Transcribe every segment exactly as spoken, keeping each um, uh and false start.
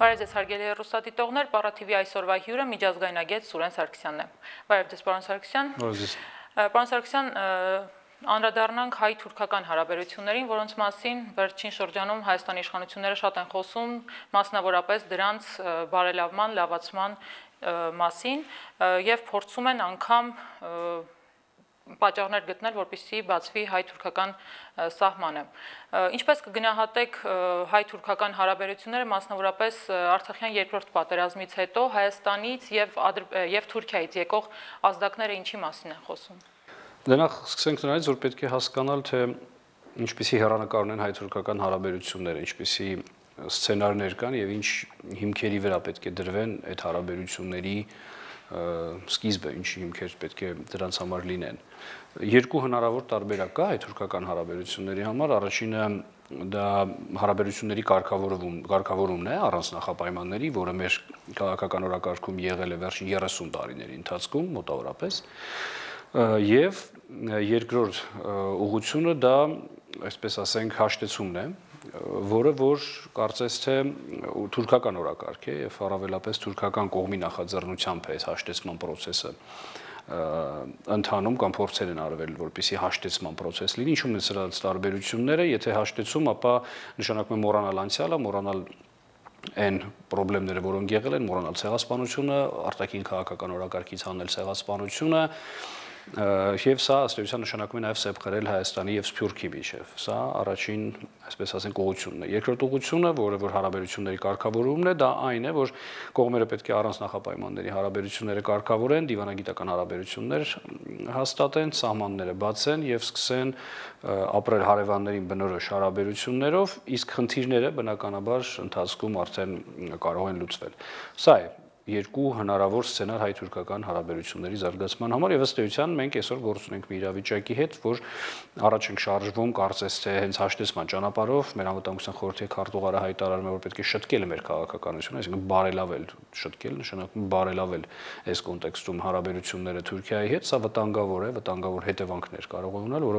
Բարև ձեզ հարգելի հեռուստադիտողներ, Պարաթիվի այսօրվա հյուրը միջազգայնագետ Սուրեն Սարգսյանն է։ Բարև ձեզ, պարոն Սարգսյան։ Պարոն Սարգսյան, անդրադառնանք հայ-թուրքական հարաբերություններին, որոնց մասին վերջին շրջանում Հայաստանի իշխանությունները շատ են խոսում, մասնավորապես դրանց բարելավման, լավացման մասին եւ փորձում են անգամ պատճառներ գտնել, որպեսզի բացվի հայ-թուրքական սահմանը։ Ինչպես կգնահատեք հայ-թուրքական հարաբերությունները, մասնավորապես Արցախյան երկրորդ պատերազմից հետո Հայաստանից եւ եւ Թուրքիայից եկող ազդակները ինչի մասին են խոսում։ Դրանք սկսենք նրանից, որ պետք է հասկանալ, թե ինչպիսի հեռանկար ունեն հայ-թուրքական հարաբերությունները, ինչպիսի սցենարներ կան եւ ինչ հիմքերի վրա պետք է դրվեն այդ հարաբերությունների սկիզբը, ինչ հիմքեր պետք է դրանց համար լինեն։ Երկու հնարավոր տարբերակ կա հայ-թուրքական հարաբերությունների համար, առաջինը դա հարաբերությունների կարգավորում, կարգավորումն է առանց նախապայմանների, որը մեր քաղաքական օրակարգում եղել է վերջին երեսուն տարիների ընթացքում մոտավորապես, եւ երկրորդ ուղղությունը դա, այսպես ասենք, հաշտեցումն է, որը որ կարծես թե թուրքական օրակարգ է եւ առավելապես թուրքական կողմի նախաձեռնությամբ է այս հաշտեցման process-ը ընթանում կամ փորձեր են արվել, որպեսզի հաշտեցման process լինի, ինչու՞մ են սրանց տարբերությունները, եթե հաշտեցում, ապա նշանակում է մոռանալ անցյալը, մոռանալ այն խնդիրները, որոնք եղել են, մոռանալ ցեղասպանությունը, արտաքին քաղաքական օրակարգից հանել ցեղասպանությունը, եւ սա ըստ էության նշանակում է նաեւ սեպխրել Հայաստանի եւ Սփյուռքի միջեւ։ Սա առաջին, այսպես ասենք, ուղղությունն է։ Երկրորդ ուղղությունը, որը որ հարաբերությունների կարգավորումն է, դա այն է, որ կողմերը պետք է առանց նախապայմանների հարաբերությունները կարգավորեն, դիվանագիտական հարաբերություններ հաստատեն, սահմանները բացեն եւ սկսեն ապրել հարևաններին բնորոշ հարաբերություններով, իսկ խնդիրները բնականաբար ընթացքում արդեն կարող են լուծվել։ Սա է երկու հնարավոր սցենար հայ-թուրքական հարաբերությունների զարգացման համար եւ ըստ էության մենք այսօր գործ ունենք մի իրավիճակի հետ, որ առաջ ենք շարժվում, կարծես թե հենց հաշտեցման ճանապարհով, մեր անվտանգության խորհրդի քարտուղարը հայտարարում է, որ պետք է շտկել մեր քաղաքականությունը, այսինքն բարելավել, շտկել նշանակում բարելավել այս կոնտեքստում հարաբերությունները Թուրքիայի հետ, սա վտանգավոր է, վտանգավոր հետևանքներ կարող է ունենալ,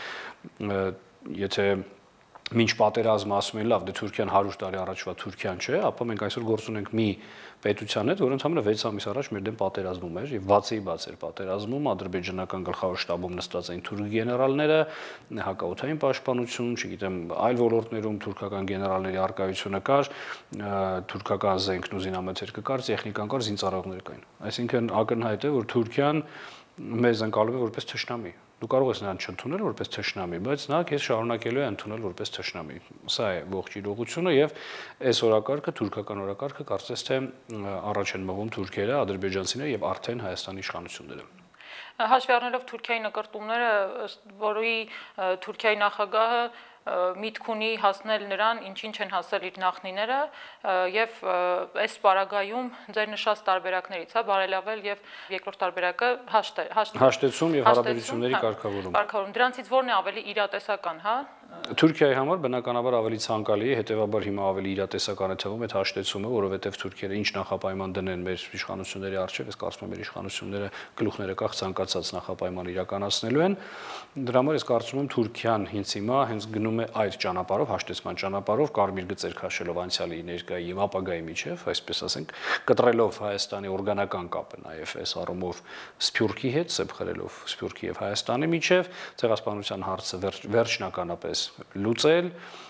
որովհետեւ եթե Մինչ պատերազմը ասում են լավ, դե Թուրքիան հարյուր տարի առաջվա Թուրքիան չէ, ապա մենք այսօր գործ ունենք մի պետության հետ, որ ընդհանրապես վեց ամիս առաջ մեր դեմ պատերազմում էր եւ բացի բաց էր պատերազմում, ադրբեջանական գլխավոր շտաբում նստած էին թուրք գեներալները, հակաօդային պաշտպանություն, չգիտեմ, այլ ոլորտներում թուրքական գեներալների արկայությունը կար, թուրքական զենք ու զինամթերքը կար, տեխնիկան կար, զինծառայողներ կային։ Այսինքն ակնհայտ է, որ Թուրքիան մեզ ընկալում է որպես թշնամի։ Դու կարող ես նրան չընդունել որպես թշնամի, բայց նա քեզ շարունակելու է ընդունել որպես թշնամի։ Սա է ողջ իրողությունը եւ այս օրակարգը, թուրքական օրակարգը կարծես թե առաջ են մղում թուրքերը, ադրբեջանցիները եւ արդեն Հայաստանի իշխանությունները։ Հաշվի առնելով Թուրքիայի նկարտումները, որի Թուրքիայի նախագահը միտք ունի հասնել նրան, ինչին չեն հասել իր նախնիները եւ այս պարագայում ձեր նշած տարբերակներից, հա, բարելավել եւ երկրորդ տարբերակը հաշտեցում եւ հարաբերությունների կարգավորում։ Կարգավորում դրանցից որն է ավելի իրատեսական, հա։ Թուրքիայի համար բնականաբար ավելի ցանկալի է, հետեւաբար հիմա ավելի իրատեսական է թվում այդ հաշտեցումը, որովհետեւ թուրքերը ինչ նախապայման դնեն մեր իշխանությունների առջեւ, ես կարծում եմ մեր իշխանությունները գլուխները կախ ցանկացած նախապայման իրականացնելու են։ Դրա համար ես կարծում եմ Թուրքիան հենց հիմա հենց գնում է այդ ճանապարհով, հաշտեցման ճանապարհով, կարմիր գծեր քաշելով անցյալի, ներկայի եւ ապագայի միջեւ, այսպես ասենք, կտրելով Հայաստանի օրգանական կապը նաեւ այս առումով Սփյուռքի հետ, սեպխրելով Սփյուռքի եւ Հայաստանի միջեւ, ցեղասպանության հարցը վերջնականապես լուծել,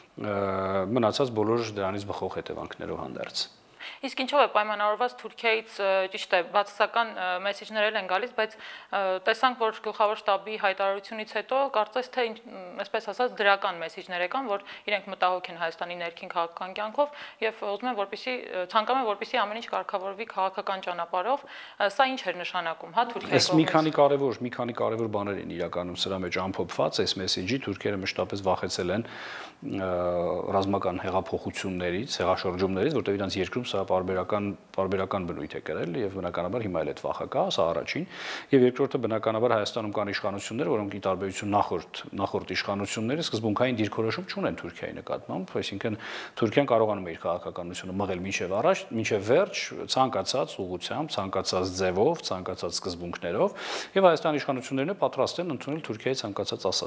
մնացած բոլոր դրանից բխող հետևանքներով հանդերձ։ Իսկ ինչով է պայմանավորված Թուրքիայից, ճիշտ է, բացասական մեսեջներ են գալիս, բայց տեսանք, որ գլխավոր շտաբի հայտարարությունից հետո կարծես թե այսպես ասած դրական մեսեջներ եկան, որ իրենք մտահոգ են Հայաստանի ներքին քաղաքական կյանքով եւ ուզում են, որպեսզի ցանկանում են, որպեսզի ամեն ինչ կարգավորվի քաղաքական ճանապարհով, սա ինչ էր նշանակում, հա, Թուրքիայի կողմից։ Այս մի քանի կարևոր, մի քանի կարևոր բաներ են իրականում սրա մեջ ամփոփված, այս մեսեջի թուրքերը մշտապես վախեցել են ռազմական հեղափոխություններից, հեղաշրջումներից, որտեղ իրանց երկրում սա պարբերական պարբերական բնույթ է կրել եւ բնականաբար հիմա էլ այդ վախը կա, սա առաջին, եւ երկրորդը բնականաբար Հայաստանում կան իշխանություններ, որոնք ի տարբերություն նախորդ նախորդ իշխանությունների սկզբունքային դիրքորոշում չունեն Թուրքիայի նկատմամբ, այսինքն Թուրքիան կարողանում է իր քաղաքականությունը մղել մինչեւ առաջ, մինչեւ վերջ, ցանկացած ուղղությամբ, ցանկացած ձևով, ցանկացած սկզբունքներով, եւ Հայաստանի իշխանություններն պատրաստ են ընդունել Թուրքիայի ցանկացած ասած։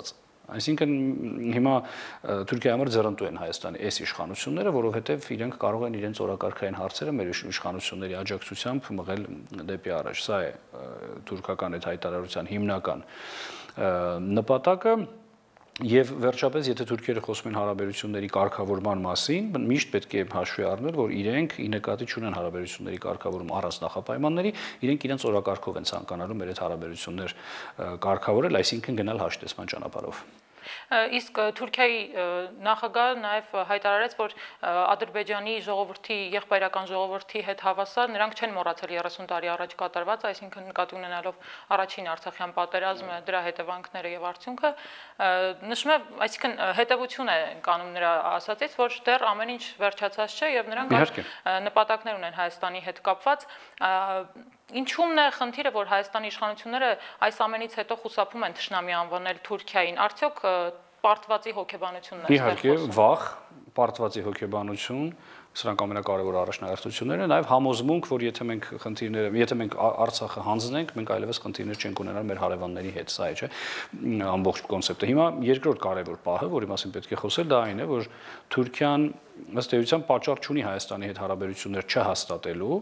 Այսինքն հիմա Թուրքիայի համար ձեռնտու են Հայաստանի այս իշխանությունները, որովհետև իրենք կարող են իրենց օրակարգային հարցերը մեր իշխանությունների աջակցությամբ մղել դեպի առաջ։ Սա է թուրքական այդ հայտարարության հիմնական նպատակը։ Եվ վերջապես, եթե թուրքերը խոսում են հարաբերությունների կարգավորման մասին, միշտ պետք է հաշվի առնել, որ իրենք ի նկատի չունեն հարաբերությունների կարգավորում առանց նախապայմանների, իրենք իրենց օրակարգով են ցանկանալու մեր այդ հարաբերություններ կարգավորել, այսինքն գնալ հաշտեցման ճանապարհով։ Իսկ Թուրքիայի նախագահը նաև հայտարարեց, որ Ադրբեջանի ժողովրդի, եղբայրական ժողովրդի հետ հավասար նրանք չեն մոռացել երեսուն տարի առաջ կատարված, այսինքն նկատի ունենալով առաջին Արցախյան պատերազմը, դրա հետևանքները եւ արդյունքը, նշում է, այսինքն հետևություն է կանում նրա ասածից, որ դեռ ամեն ինչ վերջացած չէ եւ նրանք նպատակներ ունեն Հայաստանի հետ կապված։ Ինչու՞մն է խնդիրը, որ Հայաստանի իշխանությունները այս ամենից հետո խուսափում են թշնամի անվանել Թուրքիային, արդյոք պարտվածի հոգեբանությունն է։ Իհարկե, վախ, պարտվածի հոգեբանություն, սրանք ամենակարևոր առաջնահերթություններն են, նաև համոզմունք, որ եթե մենք խնդիրները, եթե մենք Արցախը հանձնենք, մենք այլևս խնդիրներ չենք ունենալ մեր հարևանների հետ, սա է, չէ՞, ամբողջ կոնցեպտը։ Հիմա երկրորդ կարևոր պահը, որի մասին պետք է խոսել, դա այն է, որ Թուրքիան ըստ էության պատճառ չունի Հայաստանի հետ հարաբերություններ չհաստատելու,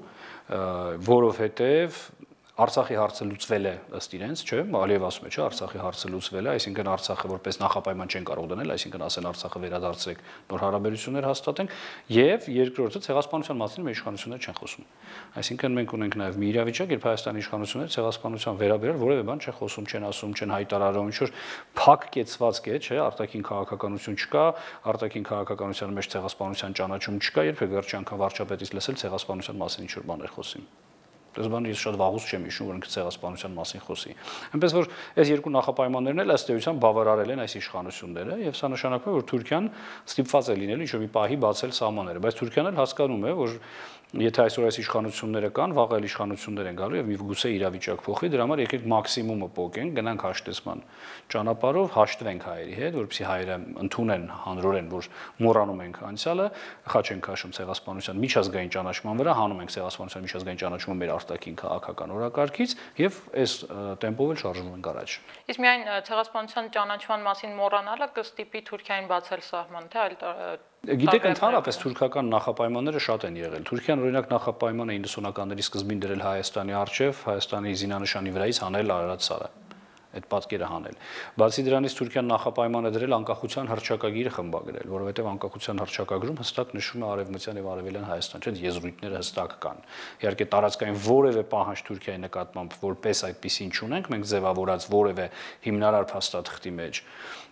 որովհետև Արցախի հարցը լուծվել է ըստ իրենց, չէ՞, Ալիև ասում է, չէ՞, Արցախի հարցը լուծվել է, այսինքն Արցախը որպես նախապայման չեն կարող դնել, այսինքն ասեն Արցախը վերադարձրեք, նոր հարաբերություններ հաստատենք, եւ երկրորդը ցեղասպանության մասին մեր իշխանությունները չեն խոսում։ Այսինքն մենք ունենք նաեւ մի իրավիճակ, երբ Հայաստանի իշխանությունները ցեղասպանության վերաբերյալ որևէ բան չեն խոսում, չեն ասում, չեն հայտարարում, ինչ որ փակ կեցվածք է, չէ՞, արտաքին քաղաքականություն չկա, արտաքին քաղաքականության մեջ ցեղասպանության ճանաչում չկա, երբեք վերջի անգամ վարչապետից լսել ցեղասպանության մասին ինչ որ բաներ խոսին։ Դες բան ես շատ վաղուց չեմ հիշում, որ ինքը ցեղասպանության մասին խոսի։ Այնպես որ այս երկու նախապայմաններն էլ ըստ էության բավարարել են այս իշխանությունները, եւ սա նշանակում է, որ Թուրքիան ստիպված է լինել ինչ-որ մի պահի բացել սահմանները, բայց Թուրքիան էլ հասկանում է, որ եթե այսօր այս իշխանությունները կան, վաղ այլ իշխանություններ են գալու եւ մի գուցե իրավիճակ փոխվի, դրա համար եկեք մաքսիմումը փոխենք, գնանք հաշտեցման ճանապարհով, հաշտվենք հայերի հետ, որպեսզի հայերը ընդունեն հանրորեն, որ մոռանում ենք անցյալը, խաչ ենք քաշում ցեղասպանության միջազգային ճանաչման վրա, հանում ենք ցեղասպանության միջազգային ճանաչումը մեր արտաքին քաղաքական օրակարգից եւ այս տեմպով էլ շարժվում ենք առաջ։ Իսկ միայն ցեղասպանության ճանաչման մասին մոռանալը կստիպի Թուրքիային բացել սահման, թե այլ Գիտեք, ընդհանրապես թուրքական նախապայմանները շատ են եղել։ Թուրքիան օրինակ նախապայման է իննսունականների սկզբին դրել Հայաստանի առջև, Հայաստանի զինանշանի վրայից հանել Արարատ սարը, այդ պատկերը հանել։ Բացի դրանից Թուրքիան նախապայման է դրել անկախության հռչակագիրը խմբագրել, որովհետև անկախության հռչակագրում հստակ նշվում է արևմտյան եւ արևելյան Հայաստան, չէ՞, եզրույթները հստակ կան։ Իհարկե տարածքային որևէ պահանջ Թուրքիայի նկատմամբ որպես այդպեսին չունենք, մենք ձևավորած որևէ հիմնարար փաստաթղթի մեջ,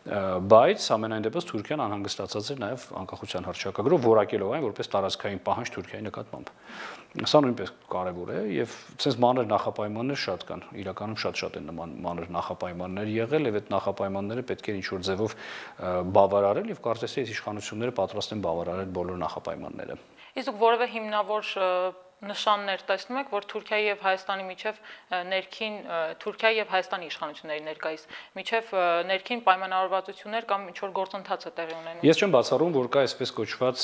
բայց ամենայն դեպս Թուրքիան անհանգստացած էր նաև անկախության հռչակագրով, որակելով այն որպես տարածքային պահանջ Թուրքիայի նկատմամբ։ Սա նույնպես կարևոր է եւ ցենց մանր նախապայմաններ շատ կան, իրականում շատ-շատ են նման մանր նախապայմաններ եղել եւ այդ նախապայմանները պետք է ինչ-որ ձևով բավարարել եւ կարծես թե այս իշխանությունները պատրաստ են բավարարել բոլոր նախապայմանները։ Իսկ որևէ հիմնավոր նշաններ տեսնում եք, որ Թուրքիայի եւ Հայաստանի միջև ներքին Թուրքիայի եւ Հայաստանի իշխանությունների ներկայիս միջև ներքին պայմանավորվածություններ կամ ինչ որ գործընթաց է տեղի ունենում։ Ես չեմ բացառում, որ կա այսպես կոչված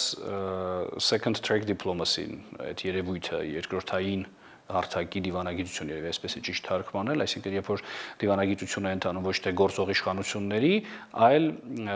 second track diplomacy, այդ երևույթը երկրորդային հարթակի դիվանագիտություն եւ այսպես է ճիշտ թարգմանել, այսինքն երբ որ դիվանագիտությունը ընթանում ոչ թե գործող իշխանությունների, այլ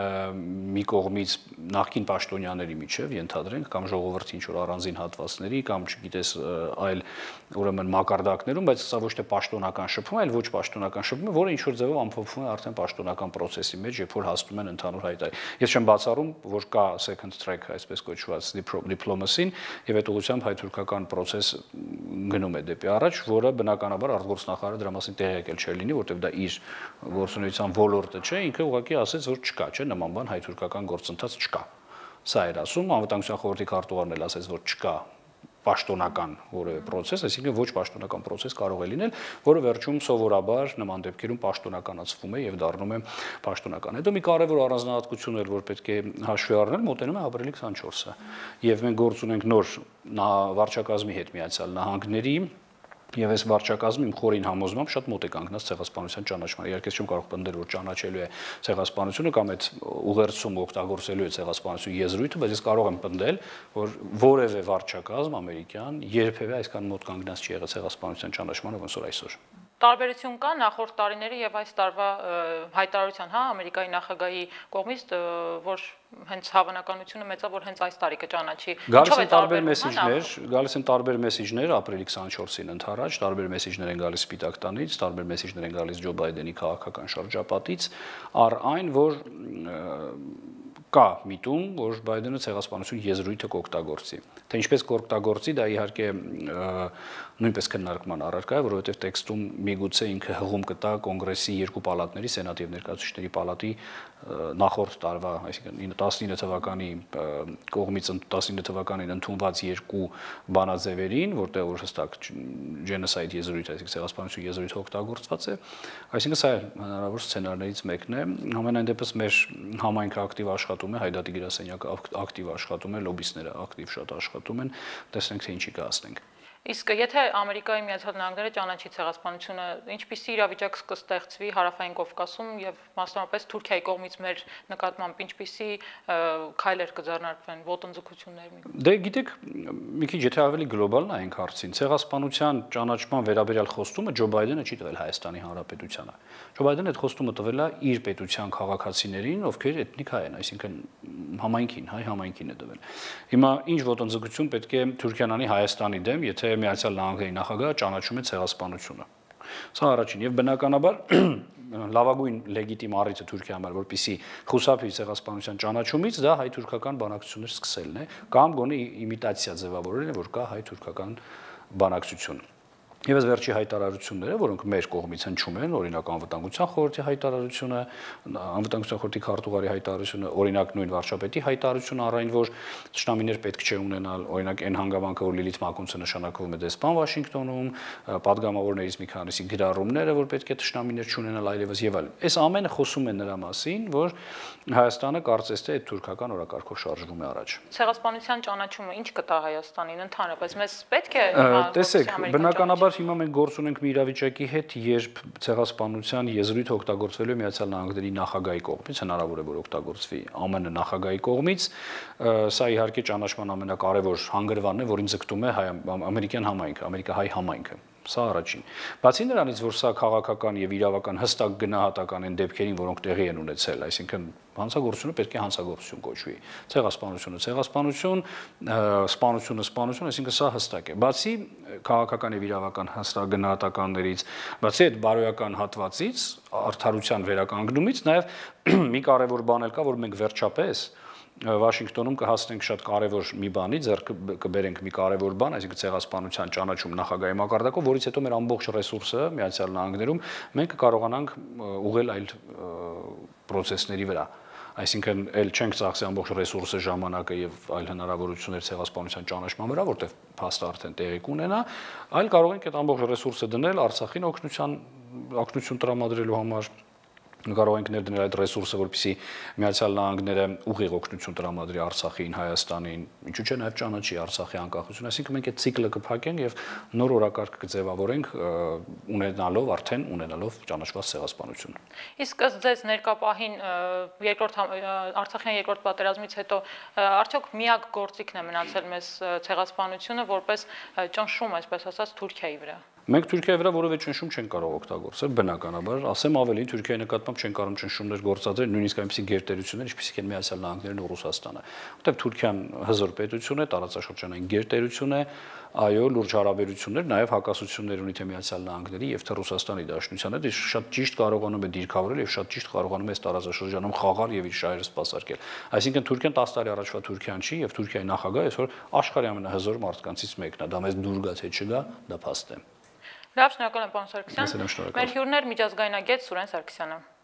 մի կողմից նախկին պաշտոնյաների միջև ենթադրենք կամ ժողովրդի ինչ որ առանձին հատվածների կամ չգիտես այլ ուրեմն մակարդակներում, բայց սա ոչ թե պաշտոնական շփում, այլ ոչ պաշտոնական շփում, որը ինչ որ ձևով ամփոփվում է արդեն պաշտոնական process-ի մեջ, երբ որ հասնում են ընդհանուր հայտարարի։ Ես չեմ բացառում, որ կա second track այսպես կոչված diplomacy-ն եւ այդ ուղղությամբ հայ-թուրքական process գնում է դեպի առաջ, որը բնականաբար արտգործնախարարը դրա մասին տեղյակել չէր լինի, որտեղ դա իր գործունեության ոլորտը չէ, ինքը ուղղակի ասեց, որ չկա, չէ, նման բան հայ-թուրքական գործընթաց չկա։ Սա էր ասում, անվտանգության խորհրդի քարտուղարն էլ ասեց, որ չկա պաշտոնական որևէ process, այսինքն ոչ պաշտոնական process կարող է լինել, որը վերջում սովորաբար նման դեպքերում պաշտոնականացվում է եւ դառնում է պաշտոնական։ Հետո մի կարևոր առանձնահատկություն էր, որ պետք է հաշվի առնել, մոտենում է ապրիլի քսանչորսը։ Եվ մենք գործ ունենք նոր վարչակազմի հետ Միացյալ Նահանգների եւ այս վարչակազմի իմ խորին համոզմամբ շատ մոտ է կանգնած ցեղասպանության ճանաչմանը։ Իհարկե չեմ կարող պնդել, որ ճանաչելու է ցեղասպանությունը կամ այդ ուղերձում օգտագործելու է ցեղասպանություն եզրույթը, բայց ես կարող եմ պնդել, որ որևէ վարչակազմ ամերիկյան երբևէ այսքան մոտ կանգնած չի եղել ցեղասպանության ճանաչմանը, ոնց որ այսօր։ Տարբերություն կա նախորդ տարիների եւ այս տարվա հայտարարության, հա, Ամերիկայի նախագահի կողմից, որ հենց հավանականությունը մեծ է, որ հենց այս տարի կճանաչի։ Գալիս են տարբեր մեսիջներ, գալիս են տարբեր մեսիջներ ապրիլի քսաներկուսին ընդառաջ, տարբեր մեսիջներ են գալիս Սպիտակ տանից, տարբեր մեսիջներ են գալիս Ջո Բայդենի քաղաքական շրջապատից, առ այն, որ կա միտում, որ Բայդենը ցեղասպանություն եզրույթը կօգտագործի։ Թե ինչպես կօգտագործի, դա իհարկե նույնպես քննարկման առարկա է, որովհետև տեքստում միգուցե ինքը հղում կտա կոնգրեսի երկու պալատների, սենատի եւ ներկայացուցիչների պալատի նախորդ տարվա, այսինքն տասնինը թվականի կողմից տասնինը թվականին ընդունված երկու բանաձևերին, որտեղ որ հստակ genocide եզրույթ, այսինքն ցեղասպանություն եզրույթը օգտագործված է, այսինքն սա հնարավոր սցենարներից մեկն է։ Համենայն դեպս մեր համայնքը ակտիվ աշխատում է, Հայդատի գրասենյակը ակտիվ աշխատում է, լոբիստները ակտիվ շատ աշխատում են, տեսնենք թե ինչի կհասնենք։ Իսկ եթե Ամերիկայի Միացյալ Նահանգները ճանաչի ցեղասպանությունը, ինչպիսի իրավիճակ կստեղծվի Հարավային Կովկասում եւ մասնավորապես Թուրքիայի կողմից մեր նկատմամբ ինչպիսի քայլեր կձեռնարկվեն, ոտնձգություններ։ Դե գիտեք, մի քիչ եթե ավելի գլոբալ նայենք հարցին, ցեղասպանության ճանաչման վերաբերյալ խոստումը Ջո Բայդենը չի տվել Հայաստանի Հանրապետությանը։ Ջո Բայդենը այդ խոստումը տվել է իր պետության քաղաքացիներին, ովքեր էթնիկ հայ են, այսինքն համայնքին, հայ համայնքին է տվել։ Հիմա ինչ ոտնձգություն պետք է Թուրքիան անի Հայաստանի դեմ, եթե Միացյալ Նահանգների նախագահը ճանաչում է ցեղասպանությունը։ Սա առաջին եւ բնականաբար լավագույն լեգիտիմ առիթը Թուրքիայի համար, որպեսզի խուսափի ցեղասպանության ճանաչումից, դա հայ-թուրքական բանակցություններ սկսելն է, կամ գոնե իմիտացիա ձևավորելն է, որ կա հայ-թուրքական բանակցություն։ Եվ այս վերջի հայտարարությունները, որոնք մեր կողմից հնչում են, օրինակ անվտանգության խորհրդի հայտարարությունը, անվտանգության խորհրդի քարտուղարի հայտարարությունը, օրինակ նույն վարչապետի հայտարարությունը առայն, որ ճշտամիներ պետք չէ ունենալ, օրինակ այն հանգամանքը, որ Լիլիթ Մակունցը նշանակվում է դեսպան Վաշինգտոնում, падգամավորներից մի քանիսի գրառումները, որ պետք է ճշտամիներ չունենալ այլևս եւ այլն։ Այս ամենը խոսում է նրա մասին, որ Հայաստանը կարծես թե այդ թուրքական օրակարգով շարժվում է առաջ։ Ցեղասպանության ճանաչումը ինչ կտա Հայաստանին ընդհանրապես, մեզ պետք է տեսեք, բնականաբար հիմա մենք գործ ունենք մի իրավիճակի հետ, երբ ցեղասպանության եզրույթը օգտագործվելու է Միացյալ Նահանգների նախագահի կողմից, հնարավոր է որ օգտագործվի ԱՄՆ նախագահի կողմից, սա իհարկե ճանաչման ամենակարևոր հանգրվանն է, որին ձգտում է ամերիկյան համայնքը, ամերիկահայ համայնքը։ Սա առաջին։ Բացի նրանից, որ սա քաղաքական եւ իրավական հստակ գնահատական են դեպքերին, որոնք տեղի են ունեցել, այսինքն հանցագործությունը պետք է հանցագործություն կոչվի, ցեղասպանությունը ցեղասպանություն, սպանությունը սպանություն, այսինքն սա հստակ է։ Բացի քաղաքական եւ իրավական հստակ գնահատականներից, բացի այդ բարոյական հատվածից, արդարության վերականգնումից, նաեւ մի կարևոր բան էլ կա, որ մենք վերջապես Վաշինգտոնում կհասնենք շատ կարևոր մի բանի, ձեռք կբերենք մի կարևոր բան, այսինքն ցեղասպանության ճանաչում նախագահի մակարդակով, որից հետո մեր ամբողջ ռեսուրսը Միացյալ Նահանգներում մենք կարողանանք ուղղել այլ process-ների վրա։ Այսինքն էլ չենք ծախսի ամբողջ ռեսուրսը, ժամանակը եւ այլ հնարավորություններ ցեղասպանության ճանաչման վրա, որտեղ փաստը արդեն տեղի կունենա, այլ կարող ենք այդ ամբողջ ռեսուրսը դնել Արցախին օգնության օգնություն տրամադրելու համար, կարող ենք ներդնել այդ ռեսուրսը, որպեսզի Միացյալ Նահանգները ուղիղ օգնություն տրամադրի Արցախին, Հայաստանին, ինչու՞ չէ նաև ճանաչի Արցախի անկախությունը, այսինքն մենք այդ ցիկլը կփակենք եւ նոր օրակարգ կձևավորենք ունենալով արդեն ունենալով ճանաչված ցեղասպանություն։ Իսկ ըստ ձեզ ներկապահին երկրորդ Արցախյան երկրորդ պատերազմից հետո արդյոք միակ գործիքն է մնացել մեզ ցեղասպանությունը որպես ճնշում, այսպես ասած, Թուրքիայի վրա։ Մենք Թուրքիայի վրա որևէ ճնշում չենք կարող օգտագործել, բնականաբար, ասեմ ավելին, Թուրքիայի նկատմամբ չեն կարող ճնշումներ գործադրել, նույնիսկ այնպիսի գերտերություններ, ինչպիսիք են Միացյալ Նահանգներն ու Ռուսաստանը, որտեղ Թուրքիան հզոր պետություն է, տարածաշրջանային գերտերություն է, այո, լուրջ հարաբերություններ, նաև հակասություններ ունի թե Միացյալ Նահանգների եւ թե Ռուսաստանի Դաշնության հետ, իսկ շատ ճիշտ կարողանում է դիրքավորել եւ շատ ճիշտ կարողանում է այս տարածաշրջանում խաղալ եւ իր շահերը սպասարկել։ Այսինքն Թուրքիան տասը տարի առաջվա Թուրքիան չի եւ Թուրքիայի նախագահը այսօր աշխարհի ամենահզոր մարդկանցից մեկն է, դա մեզ դուր գա թե չգա, դա փաստ է։ Լավ, շնորհակալ եմ, պարոն Սարգսյան։ Մեր հյուրն էր միջազգայնագետ Սուրեն Սարգսյանը։